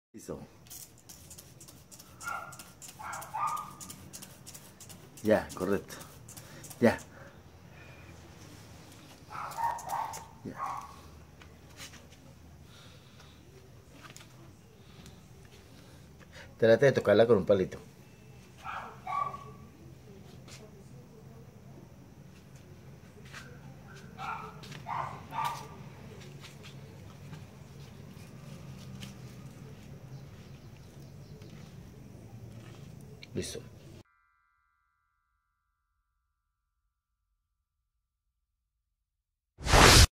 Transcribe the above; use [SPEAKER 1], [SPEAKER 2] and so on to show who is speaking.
[SPEAKER 1] Listo. Ya, correcto. Ya. Ya. Trata de tocarla con un palito. Listo.